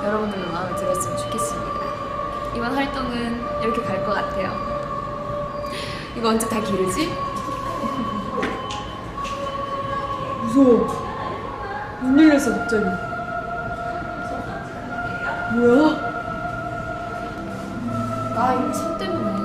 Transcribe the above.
여러분들도 마음에 들었으면 좋겠습니다. 이번 활동은 이렇게 갈 것 같아요. 이거 언제 다 기르지? 무서워. 문 열렸어 갑자기. 뭐야? 아 이거 손 때문에